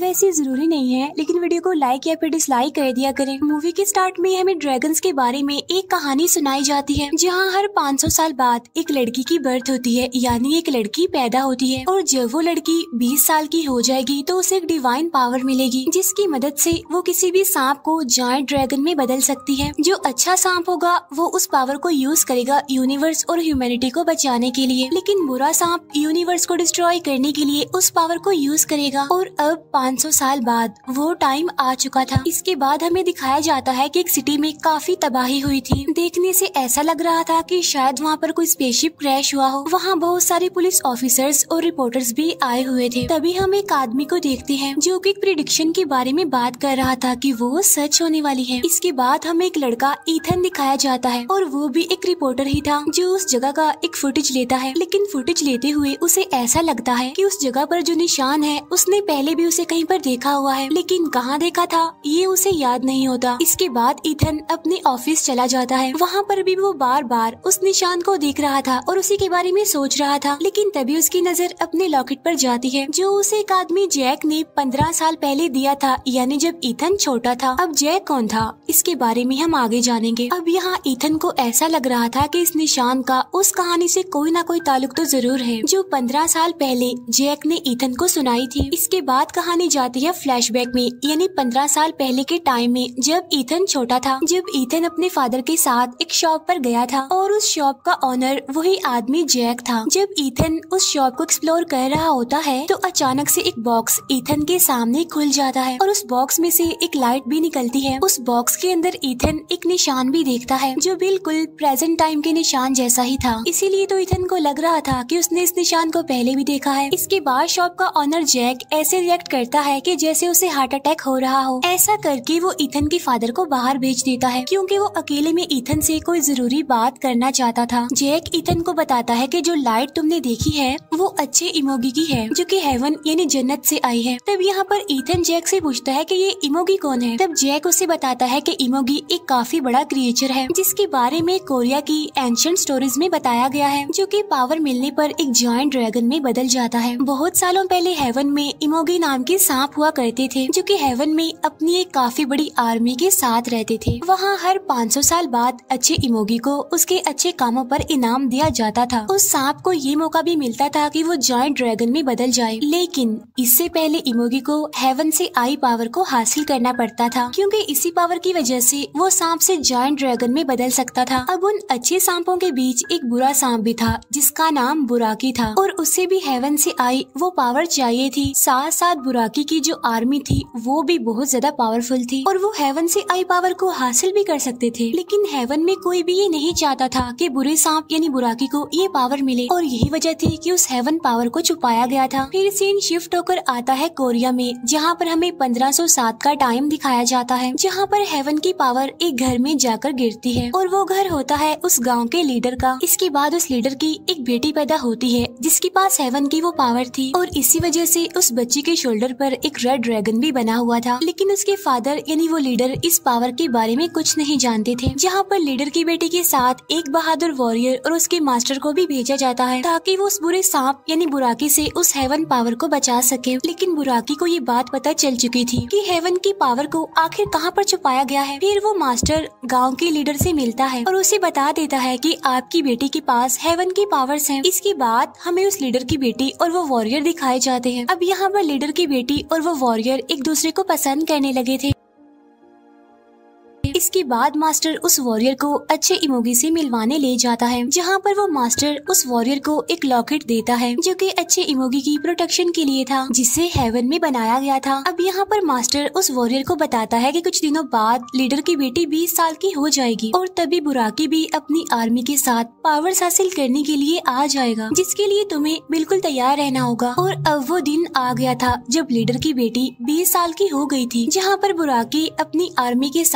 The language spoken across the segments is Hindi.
वैसे जरूरी नहीं है, लेकिन वीडियो को लाइक या फिर डिसलाइक कर दिया करें। मूवी के स्टार्ट में हमें ड्रैगन्स के बारे में एक कहानी सुनाई जाती है, जहाँ हर 500 साल बाद एक लड़की की बर्थ होती है, यानी एक लड़की पैदा होती है। और जब वो लड़की 20 साल की हो जाएगी तो उसे एक डिवाइन पावर मिलेगी, जिसकी मदद से वो किसी भी सांप को जायंट ड्रैगन में बदल सकती है। जो अच्छा सांप होगा वो उस पावर को यूज करेगा यूनिवर्स और ह्यूमैनिटी को बचाने के लिए, लेकिन बुरा सांप यूनिवर्स को डिस्ट्रॉय करने के लिए उस पावर को यूज करेगा। और अब 500 साल बाद वो टाइम आ चुका था। इसके बाद हमें दिखाया जाता है कि एक सिटी में काफी तबाही हुई थी। देखने से ऐसा लग रहा था कि शायद वहाँ पर कोई स्पेसशिप क्रैश हुआ हो। वहाँ बहुत सारे पुलिस ऑफिसर्स और रिपोर्टर्स भी आए हुए थे। तभी हम एक आदमी को देखते हैं जो कि एक प्रिडिक्शन के बारे में बात कर रहा था कि वो सच होने वाली है। इसके बाद हमें एक लड़का ईथन दिखाया जाता है, और वो भी एक रिपोर्टर ही था जो उस जगह का एक फुटेज लेता है। लेकिन फुटेज लेते हुए उसे ऐसा लगता है कि उस जगह पर जो निशान है उसने पहले भी उसे कहीं पर देखा हुआ है, लेकिन कहाँ देखा था ये उसे याद नहीं होता। इसके बाद ईथन अपने ऑफिस चला जाता है। वहाँ पर भी वो बार बार उस निशान को देख रहा था और उसी के बारे में सोच रहा था। लेकिन तभी उसकी नजर अपने लॉकेट पर जाती है, जो उसे एक आदमी जैक ने 15 साल पहले दिया था, यानी जब ईथन छोटा था। अब जैक कौन था इसके बारे में हम आगे जानेंगे। अब यहाँ ईथन को ऐसा लग रहा था कि इस निशान का उस कहानी से कोई ना कोई ताल्लुक तो जरूर है, जो 15 साल पहले जैक ने ईथन को सुनाई थी। इसके बाद कहानी जाती है फ्लैशबैक में, यानी 15 साल पहले के टाइम में, जब ईथन छोटा था। जब ईथन अपने फादर के साथ एक शॉप पर गया था और उस शॉप का ओनर वही आदमी जैक था। जब ईथन उस शॉप को एक्सप्लोर कर रहा होता है तो अचानक से एक बॉक्स ईथन के सामने खुल जाता है और उस बॉक्स में से एक लाइट भी निकलती है। उस बॉक्स के अंदर ईथन एक निशान भी देखता है, जो बिल्कुल प्रेजेंट टाइम के निशान जैसा ही था। इसीलिए तो ईथन को लग रहा था कि उसने इस निशान को पहले भी देखा है। इसके बाद शॉप का ओनर जैक ऐसे रिएक्ट करता है कि जैसे उसे हार्ट अटैक हो रहा हो। ऐसा करके वो ईथन के फादर को बाहर भेज देता है, क्योंकि वो अकेले में ईथन से कोई जरूरी बात करना चाहता था। जैक ईथन को बताता है कि जो लाइट तुमने देखी है वो अच्छे इमोगी की है, जो कि हेवन यानी जन्नत से आई है। तब यहाँ पर ईथन जैक से पूछता है कि ये इमोगी कौन है। तब जैक उसे बताता है कि इमोगी एक काफी बड़ा क्रिएचर है, जिसके बारे में कोरिया की एंशिएंट स्टोरीज में बताया गया है, जो कि पावर मिलने पर एक जायंट ड्रैगन में बदल जाता है। बहुत सालों पहले हेवन में इमोगी नाम के सांप हुआ करते थे, जो कि हेवन में अपनी एक काफी बड़ी आर्मी के साथ रहते थे। वहाँ हर 500 साल बाद अच्छे इमोगी को उसके अच्छे कामों पर इनाम दिया जाता था। उस सांप को ये मौका भी मिलता था कि वो जायंट ड्रैगन में बदल जाए, लेकिन इससे पहले इमोगी को हेवन से आई पावर को हासिल करना पड़ता था, क्योंकि इसी पावर की वजह से वो सांप से जायंट ड्रैगन में बदल सकता था। अब उन अच्छे सांपों के बीच एक बुरा सांप भी था, जिसका नाम बुराकी था, और उसे भी हेवन से आई वो पावर चाहिए थी। साथ साथ बुराकी की जो आर्मी थी वो भी बहुत ज्यादा पावरफुल थी, और वो हेवन से आई पावर को हासिल भी कर सकते थे। लेकिन हेवन में कोई भी ये नहीं चाहता था कि बुरे सांप यानी बुराकी को ये पावर मिले, और यही वजह थी कि उस हेवन पावर को छुपाया गया था। फिर सीन शिफ्ट होकर आता है कोरिया में, जहाँ पर हमें 1507 का टाइम दिखाया जाता है, जहाँ पर हेवन की पावर एक घर में जाकर गिरती है, और वो घर होता है उस गाँव के लीडर का। इसके बाद उस लीडर की एक बेटी पैदा होती है, जिसके पास हेवन की वो पावर थी, और इसी वजह से उस बच्ची के शोल्डर पर एक रेड ड्रैगन भी बना हुआ था। लेकिन उसके फादर यानी वो लीडर इस पावर के बारे में कुछ नहीं जानते थे। जहाँ पर लीडर की बेटी के साथ एक बहादुर वॉरियर और उसके मास्टर को भी भेजा जाता है, ताकि वो उस बुरे सांप यानी बुराकी से उस हेवन पावर को बचा सके। लेकिन बुराकी को ये बात पता चल चुकी थी कि हेवन की पावर को आखिर कहाँ पर छुपाया गया है। फिर वो मास्टर गाँव के लीडर से मिलता है और उसे बता देता है कि आपकी बेटी के पास हेवन की पावर्स हैं। इसके बाद हमें उस लीडर की बेटी और वो वॉरियर दिखाए जाते हैं। अब यहाँ पर लीडर की बेटी और वो वॉरियर एक दूसरे को पसंद करने लगे थे। इसके बाद मास्टर उस वॉरियर को अच्छे इमोगी से मिलवाने ले जाता है, जहाँ पर वो मास्टर उस वॉरियर को एक लॉकेट देता है, जो कि अच्छे इमोगी की प्रोटेक्शन के लिए था, जिसे हेवन में बनाया गया था। अब यहाँ पर मास्टर उस वॉरियर को बताता है कि कुछ दिनों बाद लीडर की बेटी 20 साल की हो जाएगी, और तभी बुराकी भी अपनी आर्मी के साथ पावर्स हासिल करने के लिए आ जाएगा, जिसके लिए तुम्हें बिल्कुल तैयार रहना होगा। और अब वो दिन आ गया था जब लीडर की बेटी 20 साल की हो गई थी, जहाँ पर बुराकी अपनी आर्मी के साथ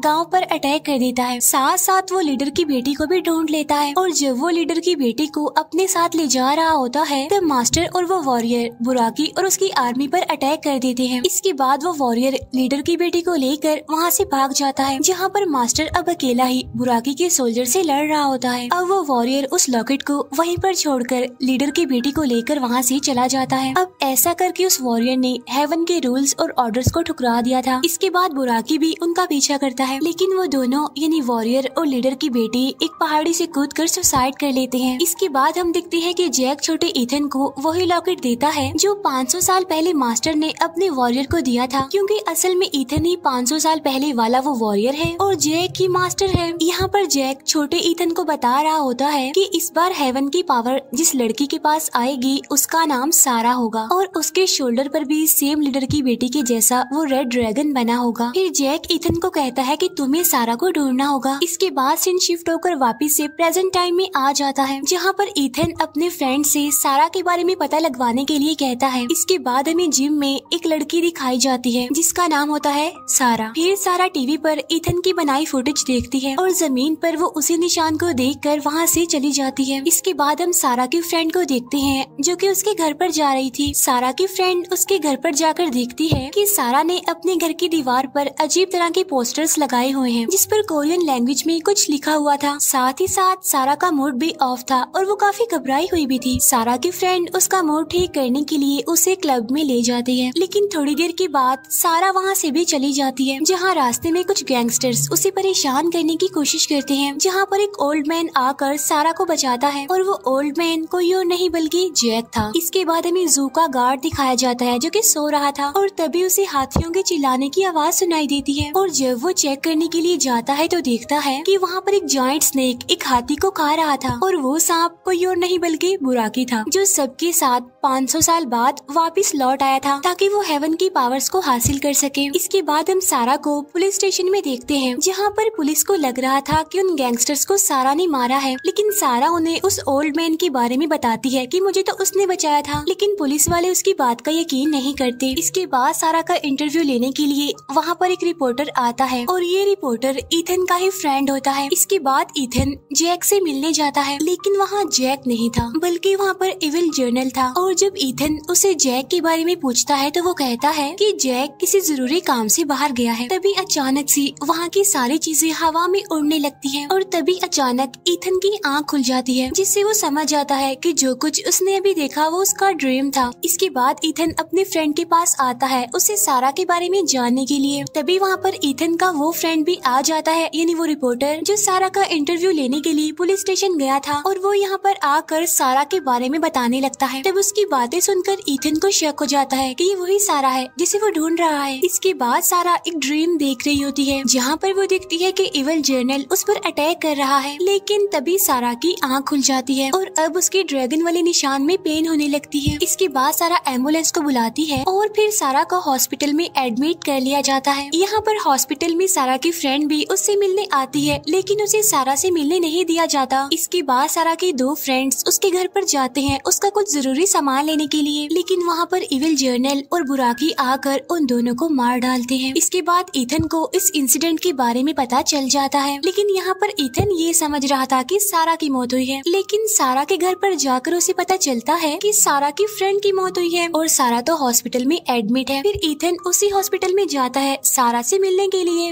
गांव पर अटैक कर देता है। साथ साथ वो लीडर की बेटी को भी ढूंढ लेता है और जब वो लीडर की बेटी को अपने साथ ले जा रहा होता है तब मास्टर और वो वॉरियर बुराकी और उसकी आर्मी पर अटैक कर देते हैं। इसके बाद वो वॉरियर लीडर की बेटी को लेकर वहाँ से भाग जाता है, जहाँ पर मास्टर अब अकेला ही बुराकी के सोल्जर से लड़ रहा होता है। अब वो वॉरियर उस लॉकेट को वहीं पर छोड़कर लीडर की बेटी को लेकर वहाँ से चला जाता है। अब ऐसा करके उस वॉरियर ने हेवन के रूल्स और ऑर्डर्स को ठुकरा दिया था। इसके बाद बुराकी भी उनका पीछा करता है, लेकिन वो दोनों यानी वॉरियर और लीडर की बेटी एक पहाड़ी से कूदकर सुसाइड कर लेते हैं। इसके बाद हम देखते हैं कि जैक छोटे ईथन को वही लॉकेट देता है जो 500 साल पहले मास्टर ने अपने वॉरियर को दिया था, क्योंकि असल में ईथन ही 500 साल पहले वाला वो वॉरियर है और जैक ही मास्टर है। यहाँ पर जैक छोटे ईथन को बता रहा होता है कि इस बार हेवन की पावर जिस लड़की के पास आएगी उसका नाम सारा होगा और उसके शोल्डर पर भी सेम लीडर की बेटी के जैसा वो रेड ड्रैगन बना होगा। फिर जैक ईथन को कहता है कि तुम्हें सारा को ढूंढना होगा। इसके बाद सीन शिफ्ट होकर वापस से प्रेजेंट टाइम में आ जाता है, जहाँ पर ईथन अपने फ्रेंड से सारा के बारे में पता लगवाने के लिए कहता है। इसके बाद हमें जिम में एक लड़की दिखाई जाती है जिसका नाम होता है सारा। फिर सारा टीवी पर ईथन की बनाई फुटेज देखती है और जमीन पर वो उसी निशान को देखकर वहाँ से चली जाती है। इसके बाद हम सारा की फ्रेंड को देखते हैं जो कि उसके घर पर जा रही थी। सारा की फ्रेंड उसके घर पर जाकर देखती है कि सारा ने अपने घर की दीवार पर अजीब तरह के पोस्टर्स लगाए हुए हैं जिस पर कोरियन लैंग्वेज में कुछ लिखा हुआ था। साथ ही साथ सारा का मूड भी ऑफ था और वो काफी घबराई हुई भी थी। सारा की फ्रेंड उसका मूड ठीक करने के लिए उसे क्लब में ले जाती है, लेकिन थोड़ी देर के बाद सारा वहाँ से भी चली जाती है, जहाँ रास्ते में कुछ गैंगस्टर्स उसे परेशान करने की कोशिश करते हैं, जहाँ पर एक ओल्ड मैन आकर सारा को बचाता है और वो ओल्ड मैन कोई और नहीं बल्कि जैक था। इसके बाद हमें जू का गार्ड दिखाया जाता है जो कि सो रहा था और तभी उसे हाथियों के चिल्लाने की आवाज सुनाई देती है और जब वो चेक करने के लिए जाता है तो देखता है कि वहाँ पर एक जायंट स्नेक एक हाथी को खा रहा था और वो सांप कोई और नहीं बल्कि बुराकी था, जो सबके साथ 500 साल बाद वापस लौट आया था ताकि वो हेवन की पावर्स को हासिल कर सके। इसके बाद हम सारा को पुलिस स्टेशन में देखते हैं, जहाँ पर पुलिस को लग रहा था कि उन गैंगस्टर्स को सारा ने मारा है, लेकिन सारा उन्हें उस ओल्ड मैन के बारे में बताती है कि मुझे तो उसने बचाया था, लेकिन पुलिस वाले उसकी बात का यकीन नहीं करते। इसके बाद सारा का इंटरव्यू लेने के लिए वहाँ पर एक रिपोर्टर आता है और ये रिपोर्टर ईथन का ही फ्रेंड होता है। इसके बाद ईथन जैक से मिलने जाता है, लेकिन वहाँ जैक नहीं था बल्कि वहाँ पर इविल जर्नल था और जब ईथन उसे जैक के बारे में पूछता है तो वो कहता है कि जैक किसी जरूरी काम से बाहर गया है। तभी अचानक से वहाँ की सारी चीजें हवा में उड़ने लगती हैं और तभी अचानक ईथन की आँख खुल जाती है, जिससे वो समझ जाता है कि जो कुछ उसने अभी देखा वो उसका ड्रीम था। इसके बाद ईथन अपने फ्रेंड के पास आता है उसे सारा के बारे में जानने के लिए। तभी वहाँ पर ईथन का वो फ्रेंड भी आ जाता है, यानी वो रिपोर्टर जो सारा का इंटरव्यू लेने के लिए पुलिस स्टेशन गया था और वो यहाँ पर आकर सारा के बारे में बताने लगता है। तब उसकी बातें सुनकर ईथन को शक हो जाता है कि ये वही सारा है जिसे वो ढूंढ रहा है। इसके बाद सारा एक ड्रीम देख रही होती है, जहाँ पर वो देखती है कि इविल जर्नल उस पर अटैक कर रहा है, लेकिन तभी सारा की आँख खुल जाती है और अब उसके ड्रैगन वाले निशान में पेन होने लगती है। इसके बाद सारा एम्बुलेंस को बुलाती है और फिर सारा को हॉस्पिटल में एडमिट कर लिया जाता है। यहाँ पर हॉस्पिटल में सारा की फ्रेंड भी उससे मिलने आती है, लेकिन उसे सारा से मिलने नहीं दिया जाता। इसके बाद सारा के दो फ्रेंड्स उसके घर पर जाते हैं उसका कुछ जरूरी सामान लेने के लिए, लेकिन वहाँ पर इविल जर्नल और बुराकी आकर उन दोनों को मार डालते हैं। इसके बाद ईथन को इस इंसिडेंट के बारे में पता चल जाता है, लेकिन यहाँ पर ईथन ये समझ रहा था कि सारा की मौत हुई है, लेकिन सारा के घर पर जाकर उसे पता चलता है कि सारा की फ्रेंड की मौत हुई है और सारा तो हॉस्पिटल में एडमिट है। फिर ईथन उसी हॉस्पिटल में जाता है सारा से मिलने के लिए,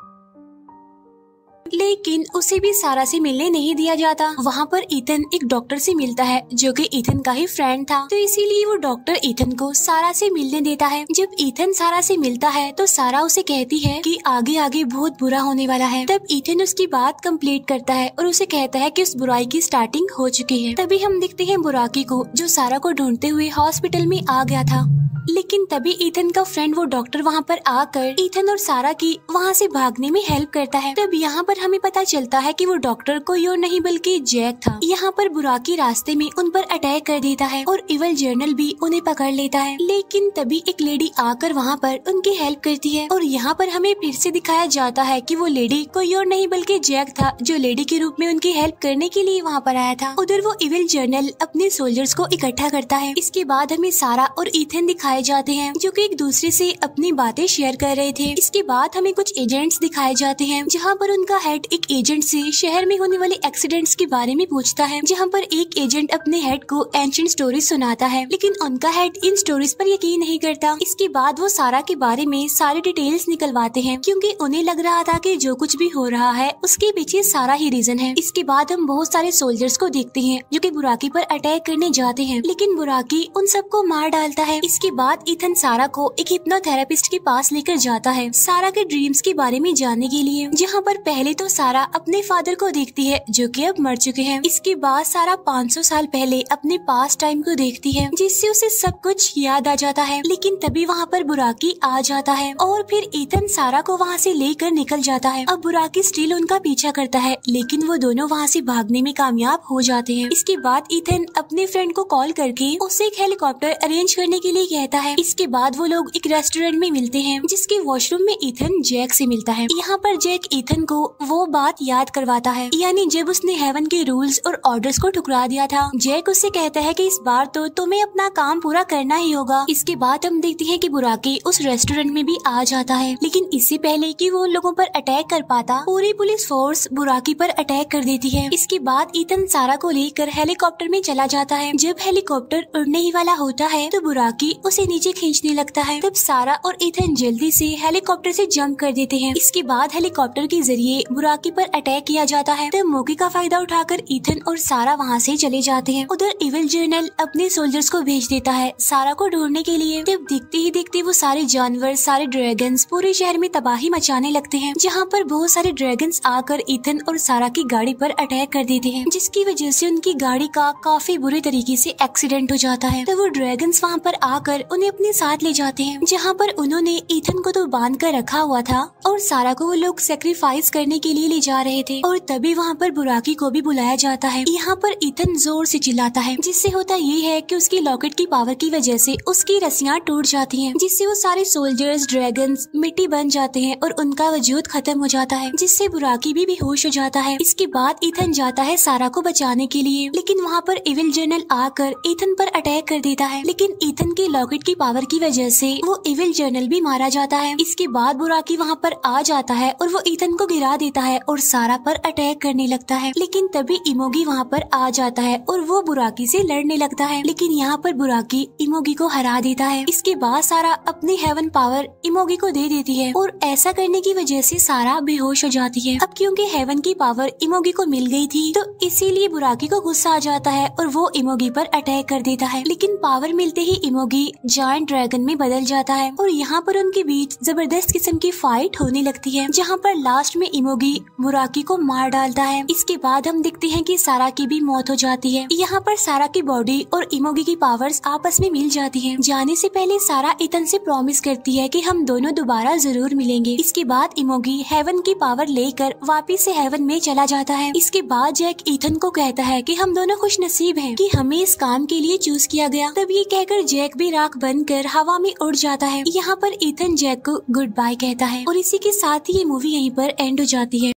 लेकिन उसे भी सारा से मिलने नहीं दिया जाता। वहाँ पर ईथन एक डॉक्टर से मिलता है जो कि ईथन का ही फ्रेंड था, तो इसीलिए वो डॉक्टर ईथन को सारा से मिलने देता है। जब ईथन सारा से मिलता है तो सारा उसे कहती है कि आगे आगे बहुत बुरा होने वाला है। तब ईथन उसकी बात कंप्लीट करता है और उसे कहता है कि उस बुराई की स्टार्टिंग हो चुकी है। तभी हम देखते हैं बुराकी को जो सारा को ढूंढते हुए हॉस्पिटल में आ गया था, लेकिन तभी ईथन का फ्रेंड वो डॉक्टर वहाँ पर आकर ईथन और सारा की वहाँ से भागने में हेल्प करता है। तब यहाँ पर हमें पता चलता है कि वो डॉक्टर कोई और नहीं बल्कि जैक था। यहाँ पर बुराकी रास्ते में उन पर अटैक कर देता है और इविल जर्नल भी उन्हें पकड़ लेता है, लेकिन तभी एक लेडी आकर वहाँ पर उनकी हेल्प करती है और यहाँ पर हमें फिर से दिखाया जाता है कि वो लेडी कोई और नहीं बल्कि जैक था जो लेडी के रूप में उनकी हेल्प करने के लिए वहाँ पर आया था। उधर वो इविल जर्नल अपने सोल्जर्स को इकट्ठा करता है। इसके बाद हमें सारा और ईथन दिखाया दिखाए जाते हैं जो कि एक दूसरे से अपनी बातें शेयर कर रहे थे। इसके बाद हमें कुछ एजेंट्स दिखाए जाते हैं जहाँ पर उनका हेड एक एजेंट से शहर में होने वाले एक्सीडेंट्स के बारे में पूछता है, जहाँ पर एक एजेंट अपने हेड को एंशिएंट स्टोरीज सुनाता है, लेकिन उनका हेड इन स्टोरीज पर यकीन नहीं करता। इसके बाद वो सारा के बारे में सारी डिटेल्स निकलवाते हैं क्योंकि उन्हें लग रहा था कि जो कुछ भी हो रहा है उसके पीछे सारा ही रीजन है। इसके बाद हम बहुत सारे सोल्जर्स को देखते हैं जो कि बुराकी पर अटैक करने जाते हैं, लेकिन बुराकी उन सबको मार डालता है। इसके बाद इथन सारा को एक हिप्नोथेरेपिस्ट के पास लेकर जाता है सारा के ड्रीम्स के बारे में जानने के लिए, जहाँ पर पहले तो सारा अपने फादर को देखती है जो कि अब मर चुके हैं। इसके बाद सारा 500 साल पहले अपने पास्ट टाइम को देखती है जिससे उसे सब कुछ याद आ जाता है, लेकिन तभी वहाँ पर बुराकी आ जाता है और फिर इथन सारा को वहाँ से लेकर निकल जाता है। अब बुराकी स्टिल उनका पीछा करता है लेकिन वो दोनों वहाँ से भागने में कामयाब हो जाते हैं। इसके बाद इथन अपने फ्रेंड को कॉल करके उसे एक हेलीकॉप्टर अरेंज करने के लिए कहता है। इसके बाद वो लोग एक रेस्टोरेंट में मिलते हैं जिसके वॉशरूम में इथन जैक से मिलता है। यहाँ पर जैक इथन को वो बात याद करवाता है, यानी जब उसने हेवन के रूल्स और ऑर्डर्स को ठुकरा दिया था। जैक उससे कहता है कि इस बार तो तुम्हें अपना काम पूरा करना ही होगा। इसके बाद हम देखते हैं कि बुराकी उस रेस्टोरेंट में भी आ जाता है, लेकिन इससे पहले कि वो उन लोगों पर अटैक कर पाता पूरी पुलिस फोर्स बुराकी पर अटैक कर देती है। इसके बाद इथन सारा को लेकर हेलीकॉप्टर में चला जाता है। जब हेलीकॉप्टर उड़ने ही वाला होता है तो बुराकी उसे नीचे खींचने लगता है। तब सारा और इथन जल्दी से हेलीकॉप्टर से जंप कर देते हैं। इसके बाद हेलीकॉप्टर के जरिए बुराकी पर अटैक किया जाता है। तब मौके का फायदा उठाकर इथन और सारा वहाँ से चले जाते हैं। उधर इविल जर्नल अपने सोल्जर्स को भेज देता है सारा को ढूंढने के लिए। तब देखते ही देखते वो सारे जानवर, सारे ड्रैगन्स पूरे शहर में तबाही मचाने लगते हैं, जहाँ पर बहुत सारे ड्रैगन्स आकर इथन और सारा की गाड़ी पर अटैक कर देते हैं, जिसकी वजह से उनकी गाड़ी का काफी बुरे तरीके से एक्सीडेंट हो जाता है। तो वो ड्रैगन्स वहाँ पर आकर उन्हें अपने साथ ले जाते हैं, जहाँ पर उन्होंने इथन को तो बांध कर रखा हुआ था और सारा को वो लोग सेक्रीफाइस करने के लिए ले जा रहे थे। और तभी वहाँ पर बुराकी को भी बुलाया जाता है। यहाँ पर इथन जोर से चिल्लाता है, जिससे होता ये है कि उसकी लॉकेट की पावर की वजह से उसकी रस्सियाँ टूट जाती हैं, जिससे वो सारे सोल्जर्स ड्रैगन्स मिट्टी बन जाते हैं और उनका वजूद खत्म हो जाता है, जिससे बुराकी भी बेहोश हो जाता है। इसके बाद इथन जाता है सारा को बचाने के लिए, लेकिन वहाँ पर इविल जर्नल आकर इथन पर अटैक कर देता है, लेकिन इथन की लॉकेट की पावर की वजह से वो इविल जर्नल भी मारा जाता है। इसके बाद बुराकी वहाँ पर आ जाता है और वो इथन को गिरा देता है और सारा पर अटैक करने लगता है, लेकिन तभी इमोगी वहाँ पर आ जाता है और वो बुराकी से लड़ने लगता है, लेकिन यहाँ पर बुराकी इमोगी को हरा देता है। इसके बाद सारा अपनी हेवन पावर इमोगी को दे देती है और ऐसा करने की वजह से सारा बेहोश हो जाती है। अब क्योंकि हेवन की पावर इमोगी को मिल गई थी तो इसीलिए बुराकी को गुस्सा आ जाता है और वो इमोगी पर अटैक कर देता है, लेकिन पावर मिलते ही इमोगी जायंट ड्रैगन में बदल जाता है और यहाँ पर उनके बीच जबरदस्त किस्म की फाइट होने लगती है, जहाँ पर लास्ट में इमोगी बुराकी को मार डालता है। इसके बाद हम देखते हैं कि सारा की भी मौत हो जाती है। यहाँ पर सारा की बॉडी और इमोगी की पावर्स आपस में मिल जाती हैं। जाने से पहले सारा इथन से प्रॉमिस करती है कि हम दोनों दोबारा जरूर मिलेंगे। इसके बाद इमोगी हेवन की पावर लेकर वापिस से हेवन में चला जाता है। इसके बाद जैक इथन को कहता है कि हम दोनों खुश नसीब हैं कि हमें इस काम के लिए चूज किया गया। तब ये कहकर जैक भी राख बनकर हवा में उड़ जाता है। यहाँ पर इथन जैक को गुड बाय कहता है और इसी के साथ ही ये मूवी यहीं पर एंड हो जाती है।